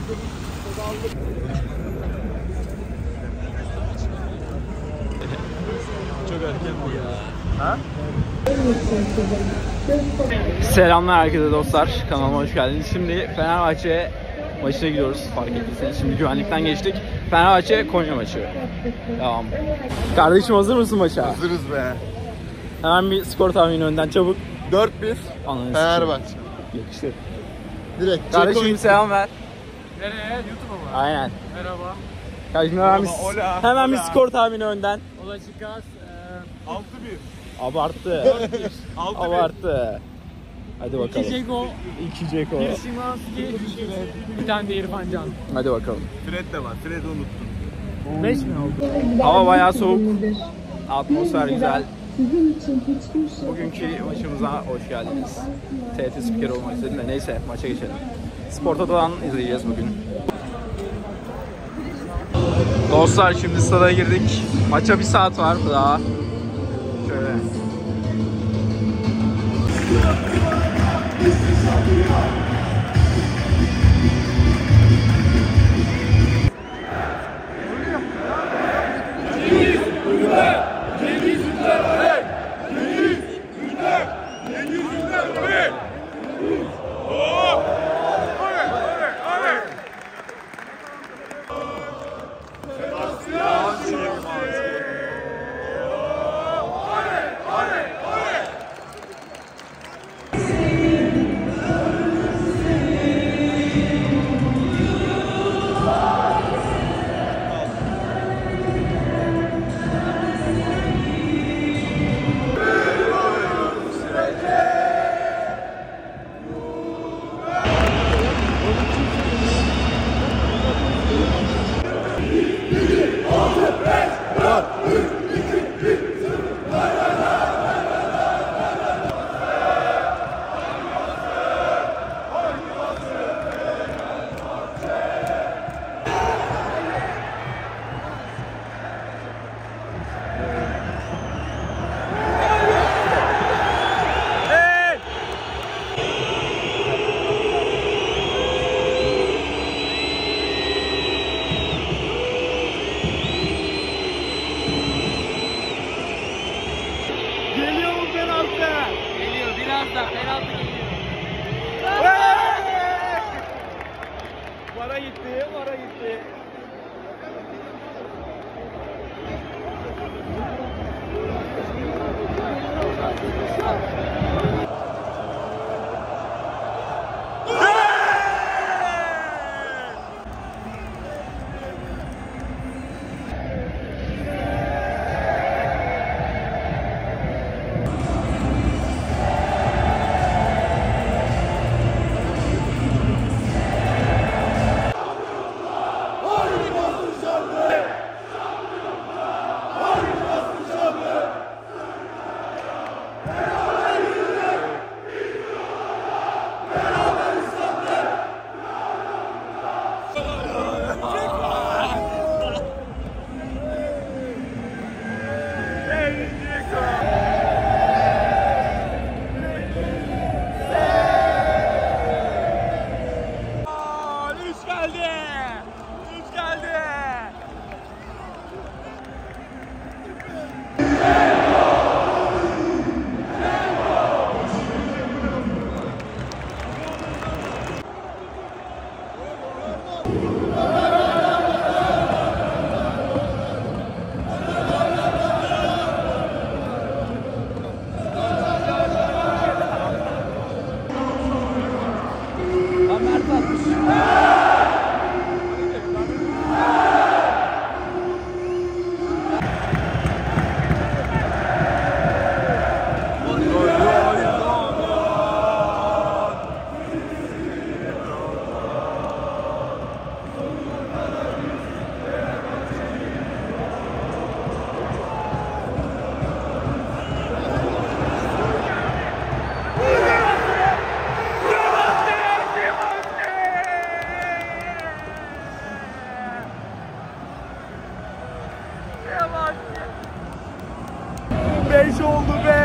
Çok erken bu ya. Ha? Selamlar herkese dostlar. Kanalıma hoş geldiniz. Şimdi Fenerbahçe maçına gidiyoruz. Fark ettiyseniz. Şimdi güvenlikten geçtik. Fenerbahçe Konya maçı. Devam. Kardeşim hazır mısın maça? Hazırız be. Hemen bir skor tahmini önden çabuk. 4-1 Fenerbahçe. Yakışır. Direkt. Kardeşim bir selam ver. Nereye? YouTube'a mı? Aynen. Merhaba. Kardeşim hemen bir skor tahmini önden. Ola Çıkas. 6-1. Abarttı. 6-1. Abarttı. Hadi bakalım. 2 Ceko. 2 Ceko. 1 Şimanski. Bir tane de İrfan Can. Hadi bakalım. Fred de var. Fred'i unuttum. 5 mi oldu? Hava bayağı soğuk. Atmosfer güzel. Sizin için hiçbir şey. Bugünkü maçımıza hoş geldiniz. TRT spiker olmak istedim de neyse maça geçelim. Spor Toto'dan izleyeceğiz bugün. Dostlar şimdi stada girdik. Maça 1 saat var daha. Şöyle. Para gitti.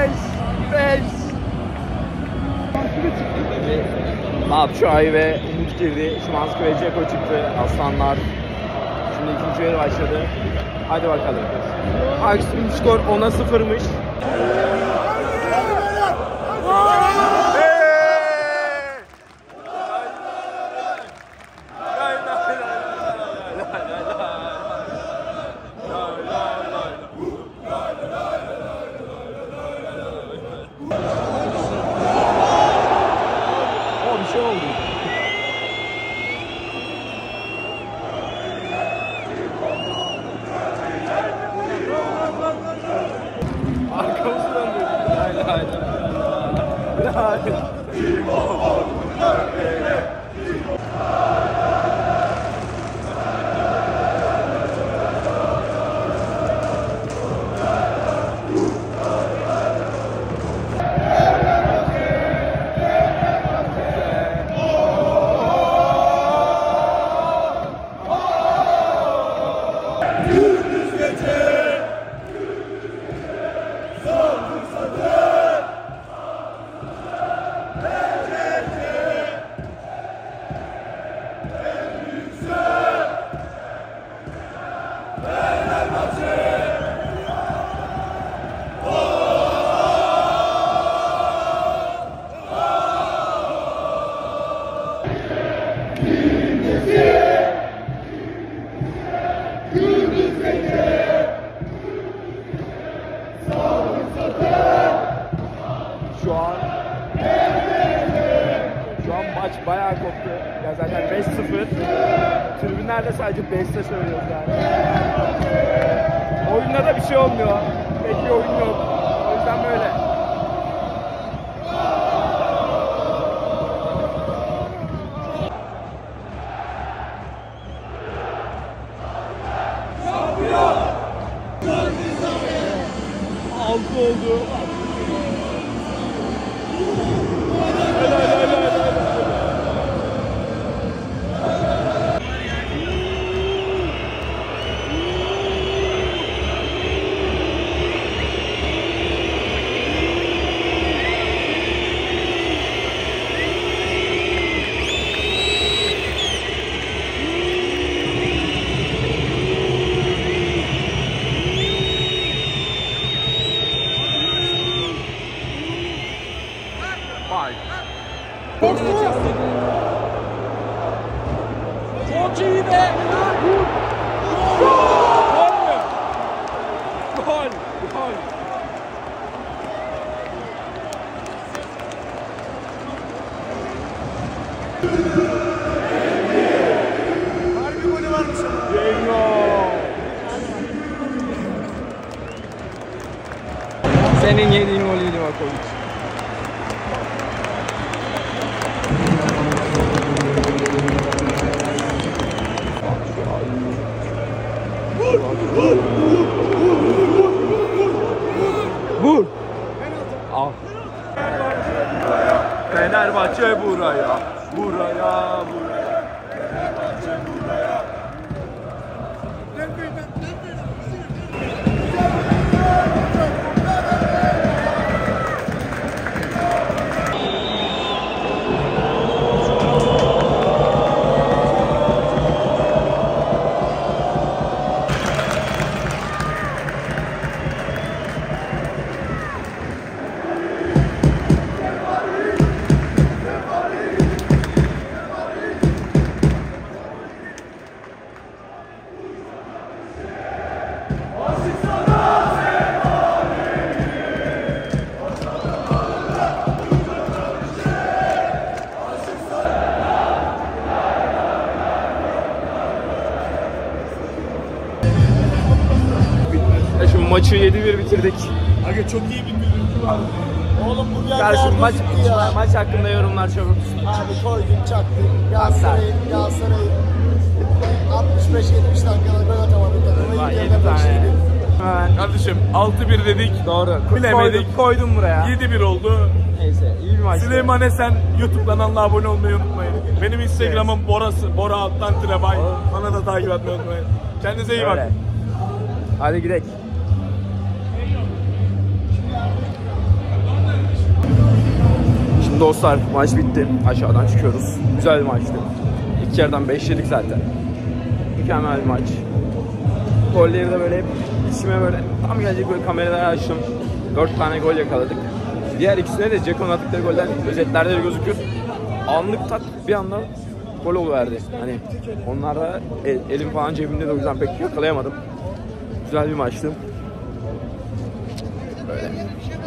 Batshuayi ve Umut girdi. Szymański ve Dzeko çıktı. Aslanlar. Şimdi ikinci yarı başladı. Hadi bakalım. Maksimum skor 10'a 0'mış. Bir şey oldu. Arkamızı döndü. Haydi haydi. Şu an maç bayağı koptu. Ya zaten 5-0. Tribünlerde sadece 5'te söylüyoruz yani. Oyunda da bir şey olmuyor. Pek bir oyun yok. O yüzden böyle. Altı oldu. Çok iyi be! Gol! Harbi golü varmış ama. Senin yediğin golüydü Vakovic. Vur. Al. Fenerbahçe buraya. Buraya. Fenerbahçe buraya. Şimdi maçı 7-1 bitirdik. Aga çok iyi bir gürültü var. Oğlum bu geldi Karşı maç ya. maç hakkında yorumlar çabuk. Abi koyduk çaktık. Galatasaray 65-70 dakikada gol atamadı takıma. Vay, İlk 7 yarıda tane. beşiydi. Hemen Kardeşim 6-1 dedik. doğru. Bilemedik. Koydum buraya. 7-1 oldu. Neyse iyi bir maç. Süleyman Esen YouTube kanalına abone olmayı unutmayın. Benim Instagram'ım Bora Alttan Trebay. Bana da takip etmeyi unutmayın. Kendinize iyi bakın. Hadi gidelim. Şimdi dostlar maç bitti. Aşağıdan çıkıyoruz. Güzel bir maçtı. İlk yarıdan 5 yedik zaten. Mükemmel bir maç. Golleri de böyle hep içime böyle tam gelecek böyle kameraları açtım. 4 tane gol yakaladık. Diğer ikisine de Ceko'nun attıkları goller özetlerde de gözükür. Anlık tak bir anda gol oluverdi. Hani onlar da elim falan cebimde de o yüzden pek yakalayamadım. Güzel bir maçtı. Böyle.